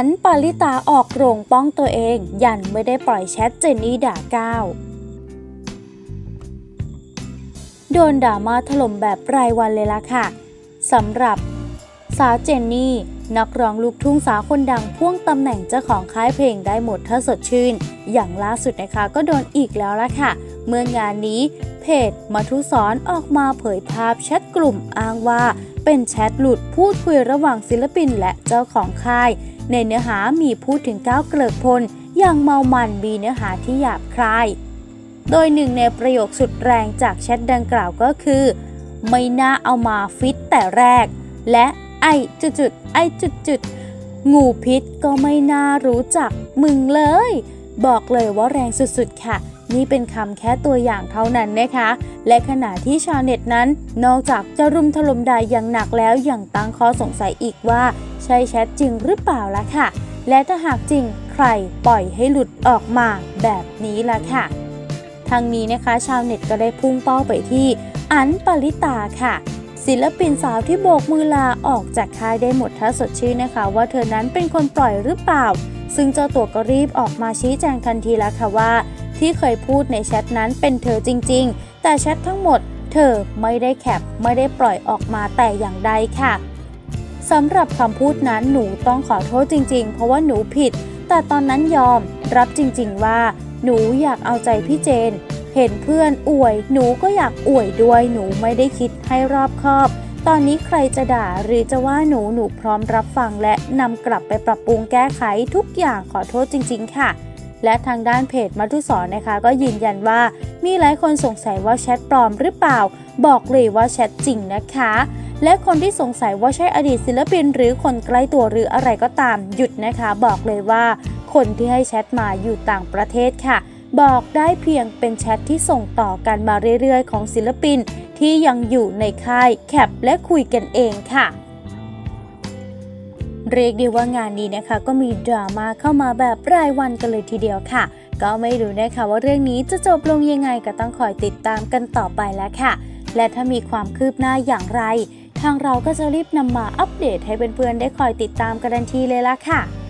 นปาริตาออกโรงป้องตัวเองยันไม่ได้ปล่อยแชทเจนนี่ด่าก้าวโดนดราม่าถล่มแบบรายวันเลยล่ะค่ะสำหรับสาวเจนนี่นักร้องลูกทุ่งสาวคนดังพ่วงตำแหน่งเจ้าของค่ายเพลงได้หมดถ้าสดชื่นอย่างล่าสุดนะคะก็โดนอีกแล้วล่ะค่ะเมื่องานนี้เพจมัทุสรออกมาเผยภาพแชทกลุ่มอ้างว่าเป็นแชทหลุดพูดคุยระหว่างศิลปินและเจ้าของค่ายในเนื้อหามีพูดถึงก้าวเกริกพลอย่างเมามันมีเนื้อหาที่หยาบคายโดยหนึ่งในประโยคสุดแรงจากแชทดังกล่าวก็คือไม่น่าเอามาฟิตแต่แรกและไอจุดงูพิษก็ไม่น่ารู้จักมึงเลยบอกเลยว่าแรงสุดๆค่ะนี่เป็นคำแค่ตัวอย่างเท่านั้นนะคะและขณะที่ชาวเน็ตนั้นนอกจากจะรุมถล่มด่าอย่างหนักแล้วยังตั้งข้อสงสัยอีกว่าใช่แชทจริงหรือเปล่าล่ะค่ะและถ้าหากจริงใครปล่อยให้หลุดออกมาแบบนี้ล่ะค่ะทางนี้นะคะชาวเน็ตก็ได้พุ่งเป้าไปที่อั๋นปาริตาค่ะศิลปินสาวที่โบกมือลาออกจากค่ายได้หมดถ้าสดชื่นนะคะว่าเธอนั้นเป็นคนปล่อยหรือเปล่าซึ่งเจ้าตัวก็รีบออกมาชี้แจงทันทีแล้วค่ะว่าที่เคยพูดในแชทนั้นเป็นเธอจริงๆแต่แชททั้งหมดเธอไม่ได้แคปไม่ได้ปล่อยออกมาแต่อย่างใดค่ะสำหรับคำพูดนั้นหนูต้องขอโทษจริงๆเพราะว่าหนูผิดแต่ตอนนั้นยอมรับจริงๆว่าหนูอยากเอาใจพี่เจนเห็นเพื่อนอวยหนูก็อยากอวยด้วยหนูไม่ได้คิดให้รอบคอบตอนนี้ใครจะด่าหรือจะว่าหนูพร้อมรับฟังและนำกลับไปปรับปรุงแก้ไขทุกอย่างขอโทษจริงๆค่ะและทางด้านเพจมัทุสรนะคะก็ยืนยันว่ามีหลายคนสงสัยว่าแชทปลอมหรือเปล่าบอกเลยว่าแชทจริงนะคะและคนที่สงสัยว่าใช่อดีตศิลปินหรือคนใกล้ตัวหรืออะไรก็ตามหยุดนะคะบอกเลยว่าคนที่ให้แชทมาอยู่ต่างประเทศค่ะบอกได้เพียงเป็นแชทที่ส่งต่อกันมาเรื่อยๆของศิลปินที่ยังอยู่ในค่ายแคปและคุยกันเองค่ะเรียกได้ว่างานนี้นะคะก็มีดราม่าเข้ามาแบบรายวันกันเลยทีเดียวค่ะก็ไม่รู้นะคะว่าเรื่องนี้จะจบลงยังไงก็ต้องคอยติดตามกันต่อไปแล้วค่ะและถ้ามีความคืบหน้าอย่างไรทางเราก็จะรีบนำมาอัปเดตให้เพื่อนๆได้คอยติดตามกันทันทีเลยล่ะค่ะ